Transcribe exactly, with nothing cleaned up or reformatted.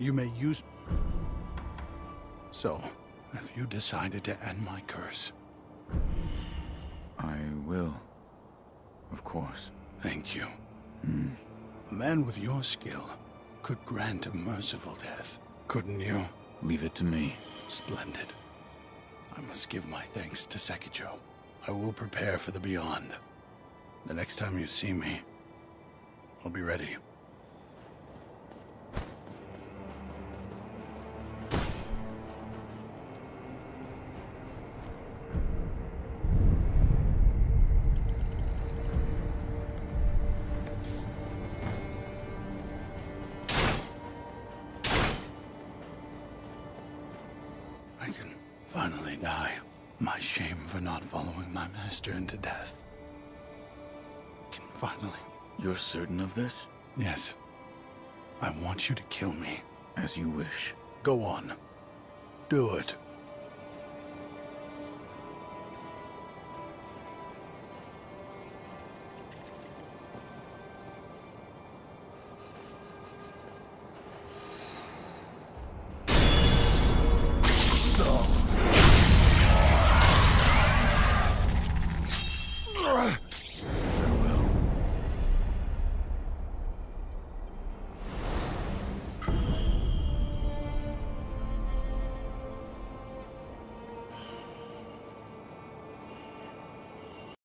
You may use... So, if you decided to end my curse... I will. Of course. Thank you. Hmm. A man with your skill could grant a merciful death, couldn't you? Leave it to me. Splendid. I must give my thanks to Sekicho. I will prepare for the beyond. The next time you see me, I'll be ready. I can finally die. My shame for not following my master into death. Can finally... You're certain of this? Yes. I want you to kill me. As you wish. Go on. Do it.